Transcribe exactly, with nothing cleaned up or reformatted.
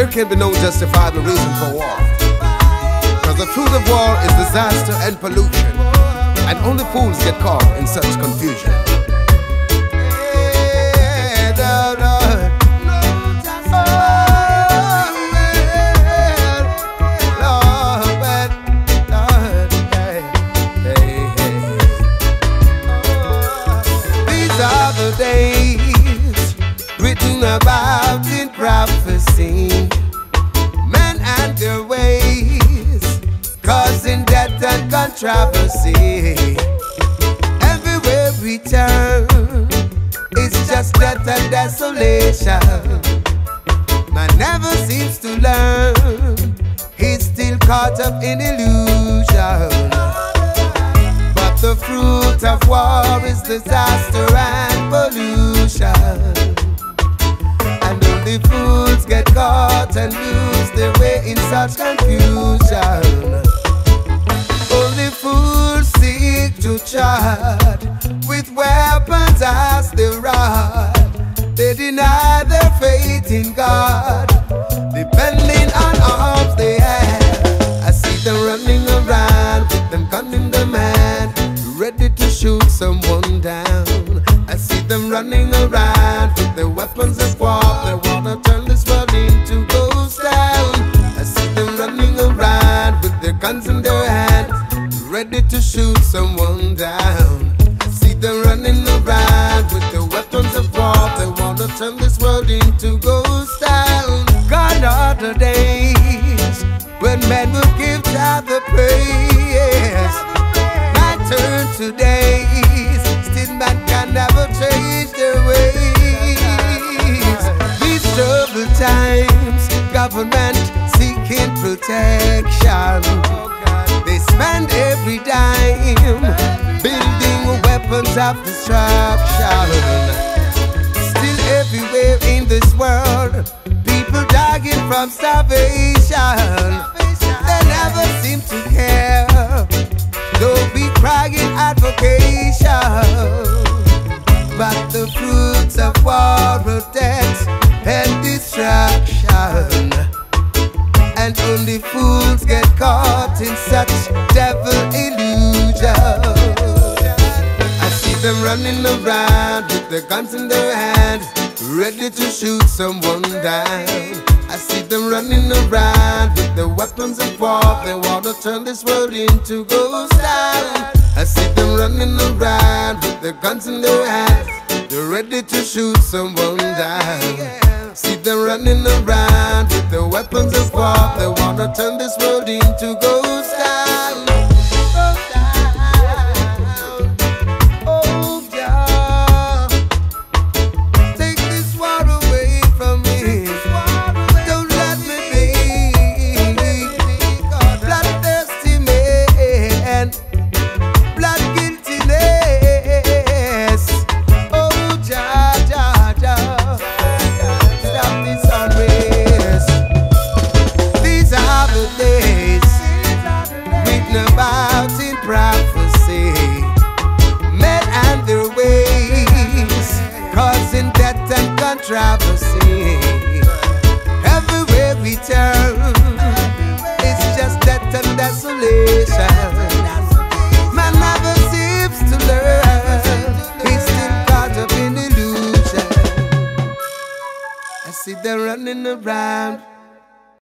there can be no justifiable reason for war. Because the fruit of war is disaster and pollution, and only fools get caught in such confusion. Days written about in prophecy, men and their ways causing death and controversy. Everywhere we turn, it's just death and desolation. Man never seems to learn, he's still caught up in illusion. But the fruit of war is disaster and pollution, and only fools get caught and lose their way in such confusion. Only fools seek to chart with weapons as they rod. They deny their faith in God, depending on arms they have. I see them running around with them gun in their hand, ready to shoot someone down. I see them running around with their weapons of war. They wanna turn this world into ghost town. I see them running around with their guns in their hands, ready to shoot someone down. I see them running around with their weapons of war. They wanna turn this world into ghost town. Gone are the days when men will give God the praise. Turn to days, still man can never change their ways. These troubled times, government seeking protection. They spend every dime building weapons of destruction. Still everywhere in this world, people dying from starvation. They never seem to care, though be crying advocation. But the fruits of war are death and destruction, and only fools get caught in such devil illusion. I see them running around with their guns in their hands, ready to shoot someone down. I see them running around with their weapons of war. They wanna turn this world into ghost town. I see them running around with their guns in their hands, they're ready to shoot someone down. See them running around with their weapons of war. They wanna turn this world into ghost town. About in prophecy, men and their ways causing death and controversy. Everywhere we turn, it's just death and desolation. Man never seems to learn, he's still caught up in illusion. I see them running around